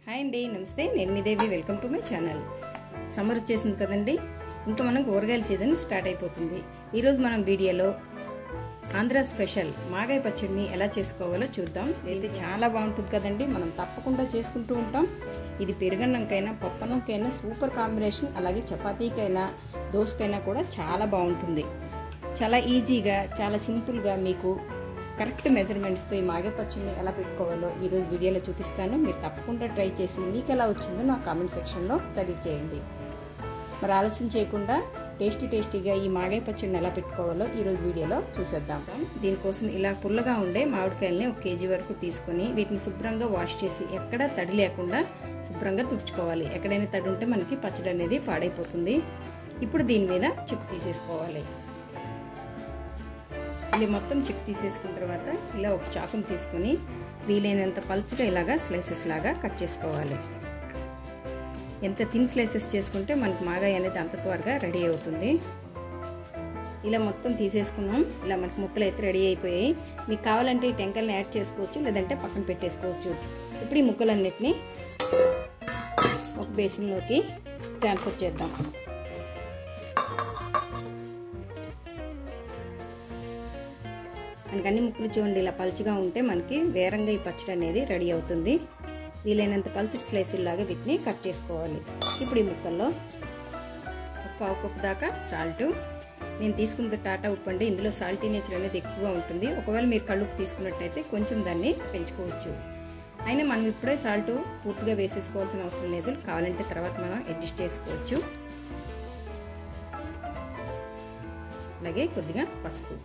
Hi అండి, నమస్తే. నేను మీ Devi. Welcome to my channel. Summer వచ్చేసింది కదండి, ఇంకా మనం కూరగాయల సీజన్ స్టార్ట్ అయిపోతుంది. ఈరోజు మనం వీడియోలో ఆంధ్ర స్పెషల్ మాగాయ పచ్చడిని ఎలా చేసుకోవాలో చూద్దాం. ఇది చాలా బాగుంటుంది కదండి, మనం తప్పకుండా చేసుకుంటూ ఉంటాం. ఇది పెరుగన్నంకైనా పప్పన్నంకైనా సూపర్ కాంబినేషన్. అలాగే చపాతీకైనా దోసకైనా కూడా చాలా బాగుంటుంది. చాలా ఈజీగా, చాలా సింపుల్గా మీకు కరెక్ట్ మెజర్మెంట్స్తో ఈ మాగాయ పచ్చడిని ఎలా పెట్టుకోవాలో ఈరోజు వీడియోలో చూపిస్తాను. మీరు తప్పకుండా ట్రై చేసి మీకు ఎలా వచ్చిందో నా కామెంట్ సెక్షన్లో తెలియజేయండి. మరి ఆలస్యం చేయకుండా టేస్టీగా ఈ మాగాయ పచ్చడిని ఎలా పెట్టుకోవాలో ఈరోజు వీడియోలో చూసేద్దాం. దీనికోసం ఇలా పుల్లగా ఉండే మామిడికాయలని 1 కేజీ వరకు తీసుకొని వీటిని శుభ్రంగా వాష్ చేసి ఎక్కడా తడి లేకుండా శుభ్రంగా తుడుచుకోవాలి. ఎక్కడైనా తడి ఉంటే మనకి పచ్చడి అనేది పాడైపోతుంది. ఇప్పుడు దీని మీద చెక్కు తీసేసుకోవాలి. ఇది మొత్తం చెక్ తీసేసుకున్న తర్వాత ఇలా ఒక చాకుని తీసుకొని వీలైనంత పల్చగా ఇలాగా స్లైసెస్ లాగా కట్ చేసుకోవాలి. ఎంత థిన్ స్లైసెస్ చేసుకుంటే మనకి మాగాయ అనేది అంత త్వరగా రెడీ అవుతుంది. ఇలా మొత్తం తీసేసుకున్నాం. ఇలా మనకి ముక్కలు అయితే రెడీ అయిపోయాయి. మీకు కావాలంటే ఈ టెంకల్ని యాడ్ చేసుకోవచ్చు, లేదంటే పక్కన పెట్టేసుకోవచ్చు. ఇప్పుడు ఈ ముక్కలన్నిటిని ఒక బేసిన్లోకి ట్రాన్స్ఫర్ చేద్దాం. మనకి అన్ని ముక్కలు చూడండి ఇలా పలుచగా ఉంటే మనకి వేరంగా ఈ పచ్చడి అనేది రెడీ అవుతుంది. వీలైనంత పల్చటి స్లైసుల్లాగా వీటిని కట్ చేసుకోవాలి. ఇప్పుడు ఈ ముక్కల్లో ఒక కప్పు దాకా సాల్ట్, నేను తీసుకున్నది టాటా ఉప్పు అండి. ఇందులో సాల్టీ నేచర్ అనేది ఎక్కువగా ఉంటుంది. ఒకవేళ మీరు కళ్ళుప్పు తీసుకున్నట్టయితే కొంచెం దాన్ని పెంచుకోవచ్చు. అయినా మనం ఇప్పుడే సాల్ట్ పూర్తిగా వేసేసుకోవాల్సిన అవసరం లేదు. కావాలంటే తర్వాత మనం అడ్జస్ట్ చేసుకోవచ్చు. అలాగే కొద్దిగా పసుపు,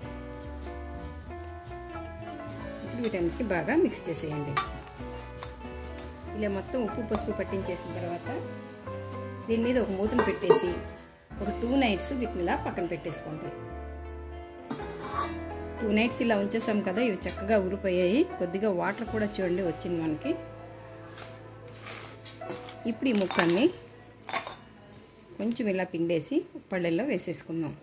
వీటన్నిటిని బాగా మిక్స్ చేసేయండి. ఇలా మొత్తం ఉప్పు పసుపు పట్టించేసిన తర్వాత దీని మీద ఒక మూతను పెట్టేసి ఒక 2 నైట్స్ వీటిని ఇలా పక్కన పెట్టేసుకోండి. 2 నైట్స్ ఇలా ఉంచేసాం కదా, ఇవి చక్కగా ఊరిపోయాయి. కొద్దిగా వాటర్ కూడా చూడండి వచ్చింది మనకి. ఇప్పుడు ఈ ముక్కల్ని కొంచెం ఇలా పిండేసి పళ్ళెల్లో వేసేసుకుందాం.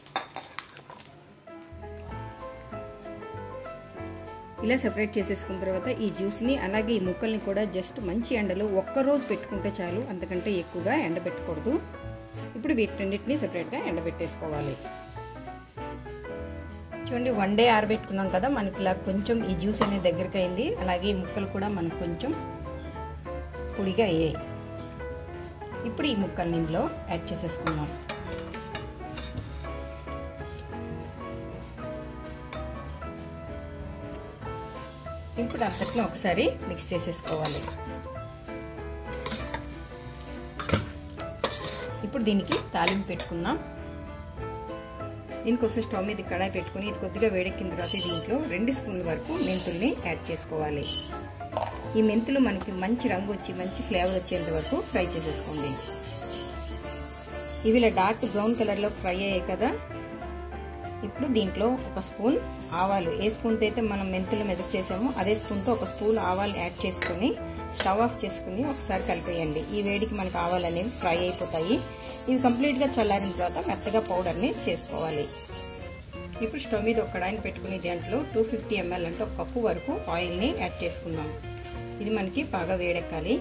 ఇలా సెపరేట్ చేసేసుకున్న తర్వాత ఈ జ్యూస్ని అలాగే ఈ ముక్కల్ని కూడా జస్ట్ మంచి ఎండలో ఒక్కరోజు పెట్టుకుంటే చాలు, అంతకంటే ఎక్కువగా ఎండబెట్టకూడదు. ఇప్పుడు వీటన్నిటిని సెపరేట్గా ఎండబెట్టేసుకోవాలి. చూడండి 1 డే ఆరబెట్టుకున్నాం కదా, మనకి ఇలా కొంచెం ఈ జ్యూస్ అనేది దగ్గరికి అయింది. అలాగే ఈ ముక్కలు కూడా మనకు కొంచెం పొడిగా అయ్యాయి. ఇప్పుడు ఈ ముక్కల్ని ఇందులో యాడ్ చేసేసుకుందాం. ఇప్పుడు అంతట్లో ఒకసారి మిక్స్ చేసేసుకోవాలి. ఇప్పుడు దీనికి తాలింపు పెట్టుకుందాం. దీనికోసం స్టవ్ మీద కడాయి పెట్టుకుని ఇది కొద్దిగా వేడెక్కిన తర్వాత దీంట్లో 2 స్పూన్ల వరకు మెంతుల్ని యాడ్ చేసుకోవాలి. ఈ మెంతులు మనకి మంచి రంగు వచ్చి మంచి ఫ్లేవర్ వచ్చేంత వరకు ఫ్రై చేసేసుకోండి. ఇవి ఇలా డార్క్ బ్రౌన్ కలర్లో ఫ్రై అయ్యాయి కదా. ఇప్పుడు దీంట్లో 1 స్పూన్ ఆవాలు, ఏ స్పూన్తో అయితే మనం మెంతులు మెదక్ చేసామో అదే స్పూన్తో 1 స్పూన్ ఆవాలు యాడ్ చేసుకుని స్టవ్ ఆఫ్ చేసుకుని ఒకసారి కలిపేయండి. ఈ వేడికి మనకు ఆవాలు అనేవి ఫ్రై అయిపోతాయి. ఇవి కంప్లీట్గా చల్లారిన తర్వాత మెత్తగా పౌడర్ని చేసుకోవాలి. ఇప్పుడు స్టవ్ మీద ఒక కడాయిని పెట్టుకుని దాంట్లో 250 ml అంటే 1 కప్పు వరకు ఆయిల్ని యాడ్ చేసుకుందాం. ఇది మనకి బాగా వేడెక్కాలి.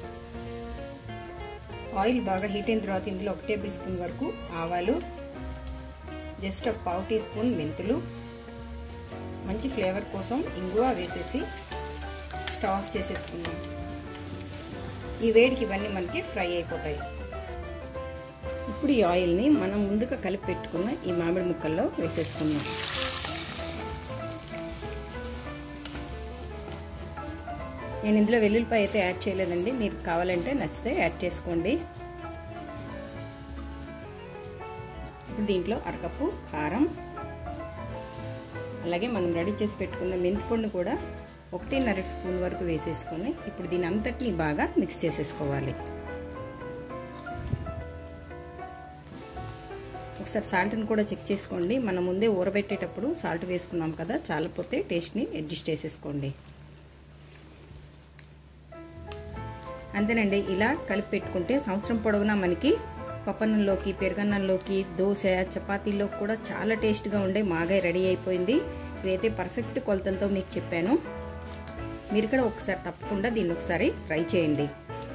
ఆయిల్ బాగా హీట్ అయిన తర్వాత ఇందులో 1 టేబుల్ స్పూన్ వరకు ఆవాలు, జస్ట్ 1/2 టీ స్పూన్ మెంతులు, మంచి ఫ్లేవర్ కోసం ఇంగువ వేసేసి స్టవ్ ఆఫ్ చేసేసుకుందాం. ఈ వేడికి ఇవన్నీ మనకి ఫ్రై అయిపోతాయి. ఇప్పుడు ఈ ఆయిల్ని మనం ముందుగా కలిపి పెట్టుకున్న ఈ మామిడి ముక్కల్లో వేసేసుకుందాం. నేను ఇందులో వెల్లుల్లిపాయ అయితే యాడ్ చేయలేదండి, మీరు కావాలంటే నచ్చితే యాడ్ చేసుకోండి. ఇప్పుడు దీంట్లో 1 కప్పు కారం, అలాగే మనం రెడీ చేసి పెట్టుకున్న మెంతిపొడిని కూడా 1.5 స్పూన్ వరకు వేసేసుకొని ఇప్పుడు దీని అంతటిని బాగా మిక్స్ చేసేసుకోవాలి. ఒకసారి సాల్ట్ని కూడా చెక్ చేసుకోండి. మనం ముందే ఊరబెట్టేటప్పుడు సాల్ట్ వేసుకున్నాం కదా, చాలపోతే టేస్ట్ని అడ్జస్ట్ చేసేసుకోండి. అంతేనండి, ఇలా కలిపి పెట్టుకుంటే సంవత్సరం పొడవునా మనకి పప్పన్నంలోకి, పెరుగన్నంలోకి, దోశ, చపాతీలో కూడా చాలా టేస్ట్గా ఉండే మాగాయ రెడీ అయిపోయింది. ఇవైతే పర్ఫెక్ట్ కొలతలతో మీకు చెప్పాను. మీరు కూడా ఒకసారి తప్పకుండా దీన్ని ఒకసారి ట్రై చేయండి.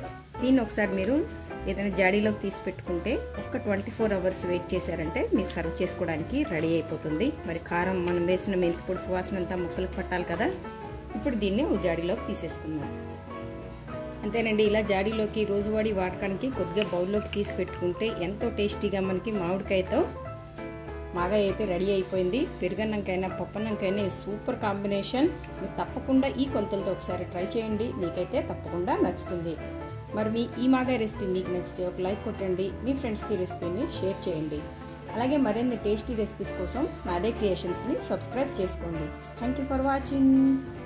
దీన్ని ఒకసారి మీరు ఏదైనా జాడీలోకి తీసి పెట్టుకుంటే ఒక 24 అవర్స్ వెయిట్ చేశారంటే మీరు సర్వ్ చేసుకోవడానికి రెడీ అయిపోతుంది. మరి కారం మనం వేసిన మెంతి పొడి సువాసన అంతా ముక్కలకు పట్టాలి కదా. ఇప్పుడు దీన్ని ఒక జాడీలోకి తీసేసుకుందాం. అంతేనండి, ఇలా జాడీలోకి రోజువారీ వాడకానికి కొద్దిగా బౌల్లోకి తీసి పెట్టుకుంటే ఎంతో టేస్టీగా మనకి మామిడికాయతో మాగాయ అయితే రెడీ అయిపోయింది. పెరుగన్నంకైనా పప్పన్నంకైనా సూపర్ కాంబినేషన్. మీరు తప్పకుండా ఈ కొలతలతో ఒకసారి ట్రై చేయండి, మీకైతే తప్పకుండా నచ్చుతుంది. మరి ఈ మాగాయ రెసిపీ మీకు నచ్చితే ఒక లైక్ కొట్టండి, మీ ఫ్రెండ్స్కి రెసిపీని షేర్ చేయండి. అలాగే మరిన్ని టేస్టీ రెసిపీస్ కోసం నాదే క్రియేషన్స్ని సబ్స్క్రైబ్ చేసుకోండి. Thank you for watching.